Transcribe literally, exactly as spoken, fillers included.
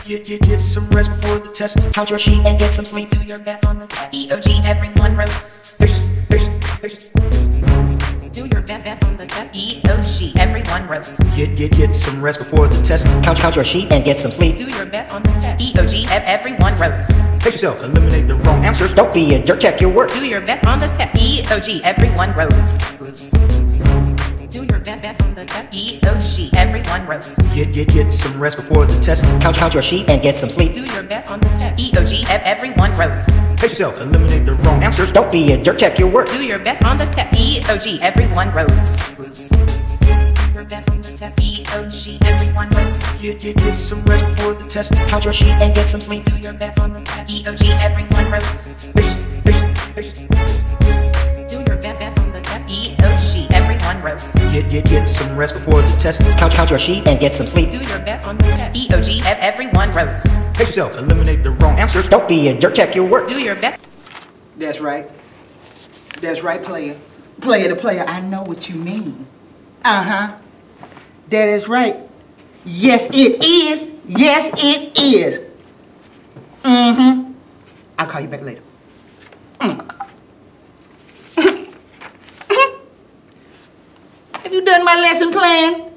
Get, get, get some rest before the test. Count your sheep and get some sleep. Do your best on the test. E O G, everyone rows. Patience, patience, patience. Do your best, best on the test. E O G, everyone rows. Get, get, get some rest before the test. Count, count your sheep and get some sleep. Do your best on the test. E O G, ev- everyone rows. Pace yourself, eliminate the wrong answers. Don't be a jerk, check your work. Do your best on the test. E O G, everyone rows. Do your best, best on the test. E O G, everyone rows. Get, get, get some rest before the test. Count, count your sheep and get some sleep. Do your best on the test. E O G, ev- everyone rows. Pace yourself, eliminate the wrong answers. Don't be a jerk, check your work. Do your best on the test. E O G, everyone rows. Do your best on the test. E O G, everyone rows. Get, get, get some rest before the test. Count your sheep and get some sleep. Do your best on the test. E O G, everyone rows. Patience, patience, patience. Do your best, best on the test. E O G, everyone rows. Get, get, get some rest before the test. Count, count your sheep and get some sleep. Do your best on the test. E O G, ev- everyone rows. Pace yourself, eliminate the wrong answers. Don't be a jerk, check your work. Do your best. That's right. That's right, player. Player to player, I know what you mean. Uh-huh. That is right. Yes, it is. Yes, it is. Mm-hmm. I'll call you back later. Mm. Have you done my lesson plan?